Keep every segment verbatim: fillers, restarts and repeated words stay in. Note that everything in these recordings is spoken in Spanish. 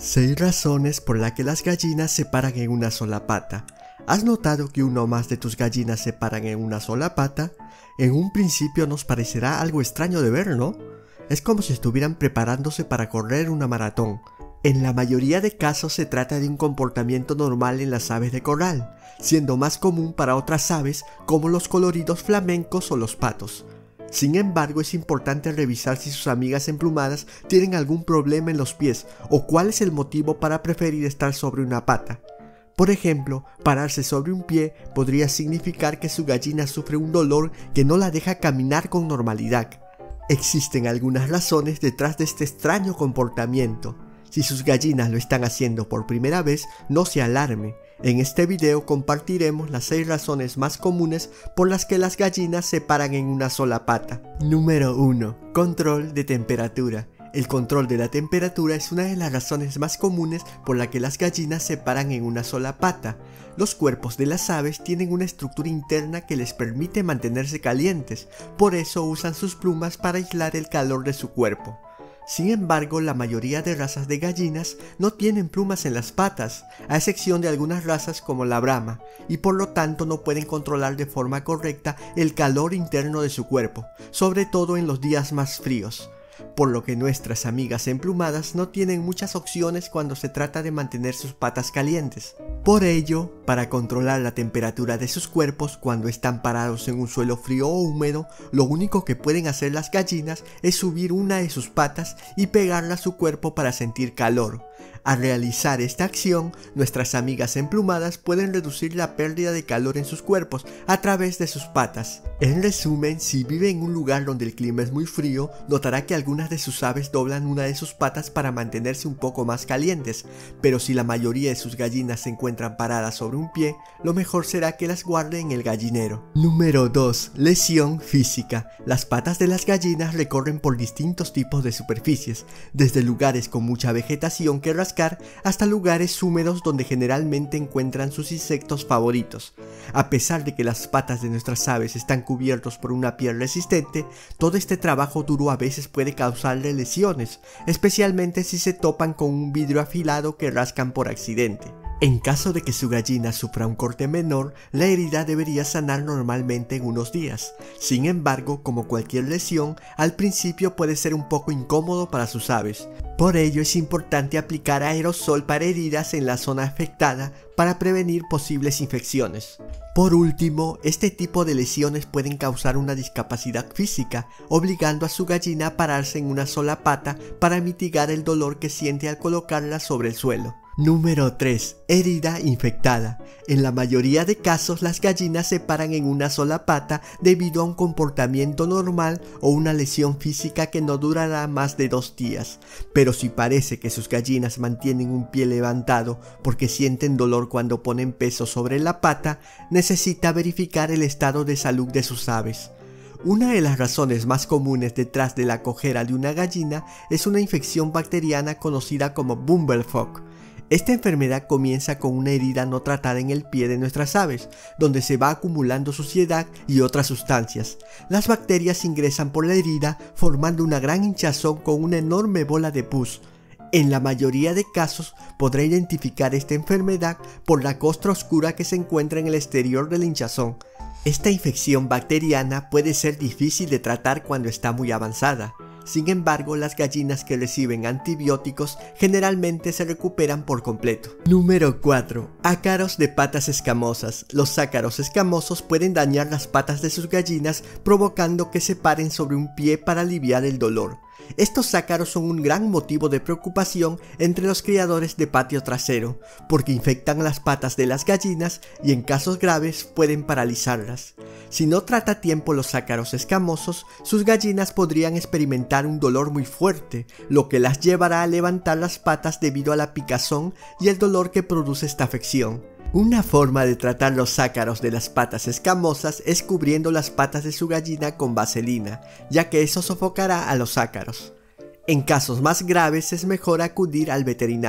Seis razones por las que las gallinas se paran en una sola pata. ¿Has notado que una o más de tus gallinas se paran en una sola pata? En un principio nos parecerá algo extraño de ver, ¿no? Es como si estuvieran preparándose para correr una maratón. En la mayoría de casos se trata de un comportamiento normal en las aves de corral, siendo más común para otras aves como los coloridos flamencos o los patos. Sin embargo, es importante revisar si sus amigas emplumadas tienen algún problema en los pies o cuál es el motivo para preferir estar sobre una pata. Por ejemplo, pararse sobre un pie podría significar que su gallina sufre un dolor que no la deja caminar con normalidad. Existen algunas razones detrás de este extraño comportamiento. Si sus gallinas lo están haciendo por primera vez, no se alarme. En este video compartiremos las seis razones más comunes por las que las gallinas se paran en una sola pata. Número uno. Control de temperatura. El control de la temperatura es una de las razones más comunes por la que las gallinas se paran en una sola pata. Los cuerpos de las aves tienen una estructura interna que les permite mantenerse calientes, por eso usan sus plumas para aislar el calor de su cuerpo. Sin embargo, la mayoría de razas de gallinas no tienen plumas en las patas, a excepción de algunas razas como la Brahma, y por lo tanto no pueden controlar de forma correcta el calor interno de su cuerpo, sobre todo en los días más fríos. Por lo que nuestras amigas emplumadas no tienen muchas opciones cuando se trata de mantener sus patas calientes. Por ello, para controlar la temperatura de sus cuerpos cuando están parados en un suelo frío o húmedo, lo único que pueden hacer las gallinas es subir una de sus patas y pegarla a su cuerpo para sentir calor. Al realizar esta acción, nuestras amigas emplumadas pueden reducir la pérdida de calor en sus cuerpos a través de sus patas. En resumen, si vive en un lugar donde el clima es muy frío, notará que algunas de sus aves doblan una de sus patas para mantenerse un poco más calientes, pero si la mayoría de sus gallinas se encuentran paradas sobre un pie, lo mejor será que las guarde en el gallinero. Número dos. Lesión física. Las patas de las gallinas recorren por distintos tipos de superficies, desde lugares con mucha vegetación que rascar hasta lugares húmedos donde generalmente encuentran sus insectos favoritos. A pesar de que las patas de nuestras aves están cubiertos por una piel resistente, todo este trabajo duro a veces puede causarle lesiones, especialmente si se topan con un vidrio afilado que rascan por accidente. En caso de que su gallina sufra un corte menor, la herida debería sanar normalmente en unos días. Sin embargo, como cualquier lesión, al principio puede ser un poco incómodo para sus aves. Por ello es importante aplicar aerosol para heridas en la zona afectada para prevenir posibles infecciones. Por último, este tipo de lesiones pueden causar una discapacidad física, obligando a su gallina a pararse en una sola pata para mitigar el dolor que siente al colocarla sobre el suelo. Número tres. Herida infectada. En la mayoría de casos las gallinas se paran en una sola pata debido a un comportamiento normal o una lesión física que no durará más de dos días. Pero si parece que sus gallinas mantienen un pie levantado porque sienten dolor cuando ponen peso sobre la pata, necesita verificar el estado de salud de sus aves. Una de las razones más comunes detrás de la cojera de una gallina es una infección bacteriana conocida como Bumblefock. Esta enfermedad comienza con una herida no tratada en el pie de nuestras aves, donde se va acumulando suciedad y otras sustancias. Las bacterias ingresan por la herida formando una gran hinchazón con una enorme bola de pus. En la mayoría de casos podrá identificar esta enfermedad por la costra oscura que se encuentra en el exterior del hinchazón. Esta infección bacteriana puede ser difícil de tratar cuando está muy avanzada. Sin embargo, las gallinas que reciben antibióticos generalmente se recuperan por completo. Número cuatro. Ácaros de patas escamosas. Los ácaros escamosos pueden dañar las patas de sus gallinas, provocando que se paren sobre un pie para aliviar el dolor. Estos ácaros son un gran motivo de preocupación entre los criadores de patio trasero, porque infectan las patas de las gallinas y en casos graves pueden paralizarlas. Si no trata a tiempo los ácaros escamosos, sus gallinas podrían experimentar un dolor muy fuerte, lo que las llevará a levantar las patas debido a la picazón y el dolor que produce esta afección. Una forma de tratar los ácaros de las patas escamosas es cubriendo las patas de su gallina con vaselina, ya que eso sofocará a los ácaros. En casos más graves es mejor acudir al veterinario.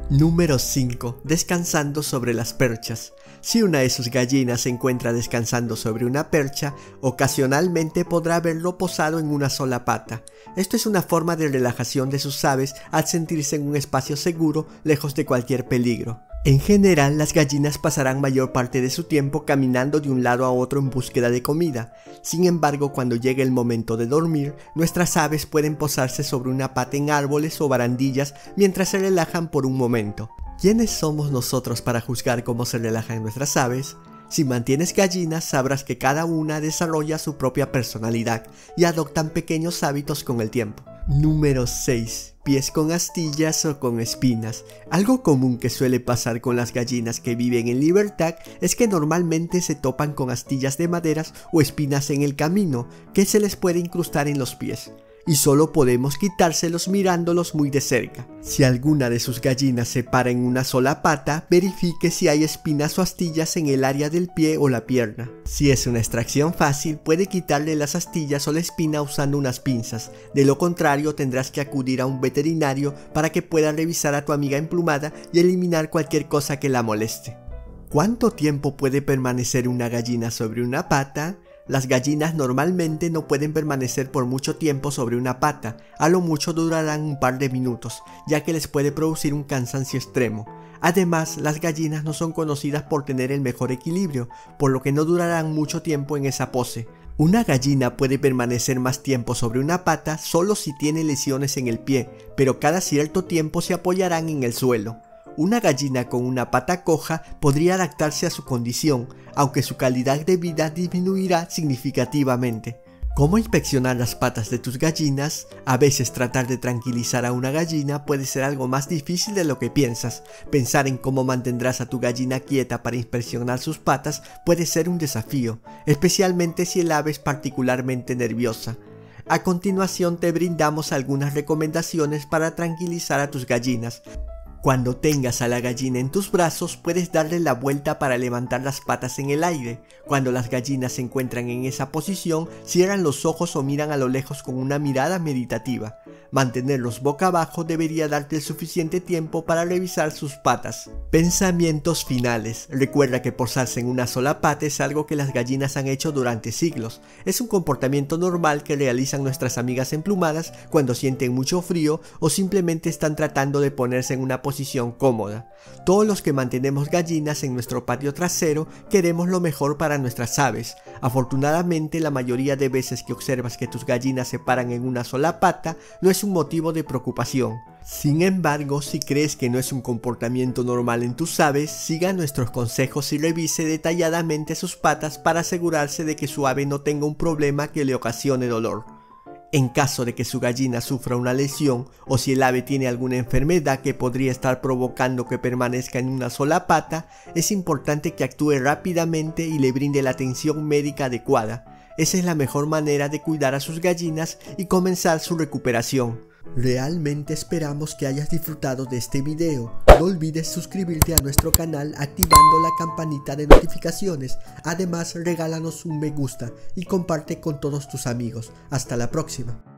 Número cinco. Descansando sobre las perchas. Si una de sus gallinas se encuentra descansando sobre una percha, ocasionalmente podrá verlo posado en una sola pata. Esto es una forma de relajación de sus aves al sentirse en un espacio seguro, lejos de cualquier peligro. En general, las gallinas pasarán mayor parte de su tiempo caminando de un lado a otro en búsqueda de comida. Sin embargo, cuando llegue el momento de dormir, nuestras aves pueden posarse sobre una pata en árboles o barandillas mientras se relajan por un momento. ¿Quiénes somos nosotros para juzgar cómo se relajan nuestras aves? Si mantienes gallinas, sabrás que cada una desarrolla su propia personalidad y adoptan pequeños hábitos con el tiempo. Número seis. Pies con astillas o con espinas. Algo común que suele pasar con las gallinas que viven en libertad es que normalmente se topan con astillas de maderas o espinas en el camino que se les puede incrustar en los pies, y solo podemos quitárselos mirándolos muy de cerca. Si alguna de sus gallinas se para en una sola pata, verifique si hay espinas o astillas en el área del pie o la pierna. Si es una extracción fácil, puede quitarle las astillas o la espina usando unas pinzas. De lo contrario, tendrás que acudir a un veterinario para que pueda revisar a tu amiga emplumada y eliminar cualquier cosa que la moleste. ¿Cuánto tiempo puede permanecer una gallina sobre una pata? Las gallinas normalmente no pueden permanecer por mucho tiempo sobre una pata, a lo mucho durarán un par de minutos, ya que les puede producir un cansancio extremo. Además, las gallinas no son conocidas por tener el mejor equilibrio, por lo que no durarán mucho tiempo en esa pose. Una gallina puede permanecer más tiempo sobre una pata solo si tiene lesiones en el pie, pero cada cierto tiempo se apoyarán en el suelo. Una gallina con una pata coja podría adaptarse a su condición, aunque su calidad de vida disminuirá significativamente. ¿Cómo inspeccionar las patas de tus gallinas? A veces tratar de tranquilizar a una gallina puede ser algo más difícil de lo que piensas. Pensar en cómo mantendrás a tu gallina quieta para inspeccionar sus patas puede ser un desafío, especialmente si el ave es particularmente nerviosa. A continuación te brindamos algunas recomendaciones para tranquilizar a tus gallinas. Cuando tengas a la gallina en tus brazos, puedes darle la vuelta para levantar las patas en el aire. Cuando las gallinas se encuentran en esa posición, cierran los ojos o miran a lo lejos con una mirada meditativa. Mantenerlos boca abajo debería darte el suficiente tiempo para revisar sus patas. Pensamientos finales. Recuerda que posarse en una sola pata es algo que las gallinas han hecho durante siglos. Es un comportamiento normal que realizan nuestras amigas emplumadas cuando sienten mucho frío o simplemente están tratando de ponerse en una posición posición cómoda. Todos los que mantenemos gallinas en nuestro patio trasero queremos lo mejor para nuestras aves. Afortunadamente, la mayoría de veces que observas que tus gallinas se paran en una sola pata no es un motivo de preocupación. Sin embargo, si crees que no es un comportamiento normal en tus aves, siga nuestros consejos y revise detalladamente sus patas para asegurarse de que su ave no tenga un problema que le ocasione dolor. En caso de que su gallina sufra una lesión o si el ave tiene alguna enfermedad que podría estar provocando que permanezca en una sola pata, es importante que actúe rápidamente y le brinde la atención médica adecuada. Esa es la mejor manera de cuidar a sus gallinas y comenzar su recuperación. Realmente esperamos que hayas disfrutado de este video. No olvides suscribirte a nuestro canal activando la campanita de notificaciones. Además, regálanos un me gusta y comparte con todos tus amigos. Hasta la próxima.